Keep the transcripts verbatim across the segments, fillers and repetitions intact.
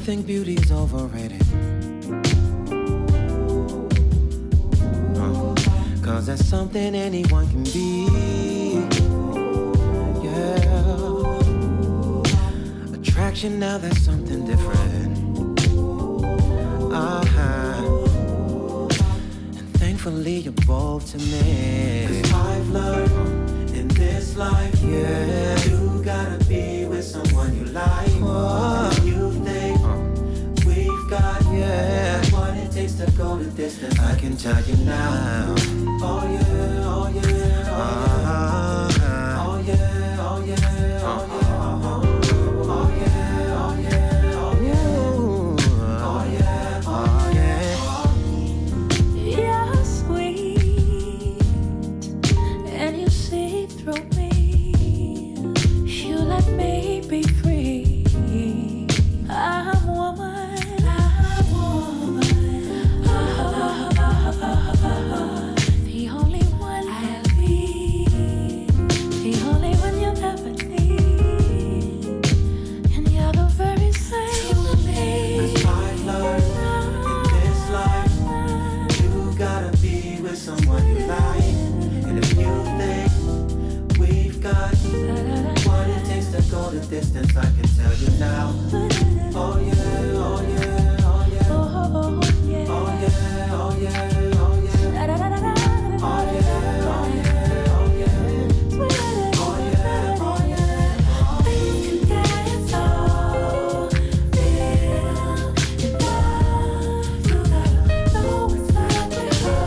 think beauty's overrated? Uh, Cause that's something anyone can be. Yeah. Attraction, now that's something different. Uh-huh. And thankfully you're both to me. 'Cause I've learned in this life, yeah, you gotta be with someone you like. Oh. You think we've got, yeah, what it takes to go the distance. I can tell you now. Oh yeah, oh yeah, oh yeah, uh-huh. Oh yeah, oh yeah, oh yeah. Someone you like, and if you think we've got what it takes to go the distance, I can tell you now. Oh yeah, oh yeah, oh yeah, oh yeah, oh yeah, oh yeah, oh yeah, oh yeah, oh yeah, oh yeah, oh yeah, oh yeah. We can get so real in love. You gotta know exactly how.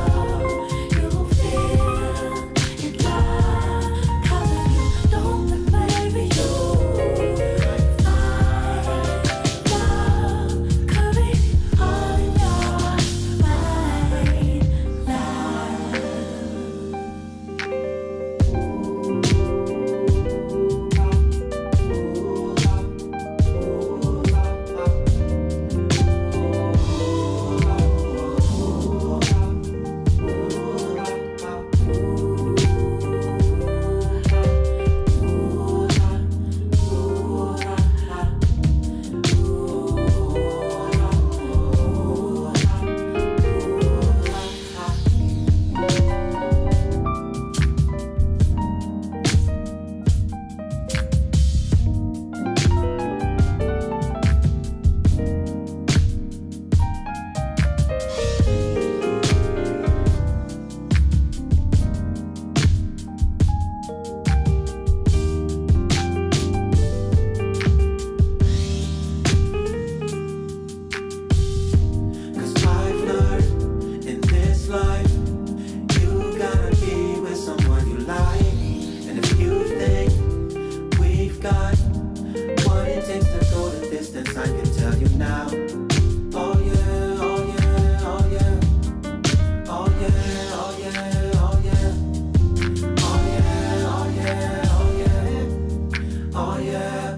Got what it takes to go the distance, I can tell you now. Oh yeah, oh yeah, oh yeah, oh yeah, oh yeah, oh yeah, oh yeah, oh yeah, oh yeah, oh yeah.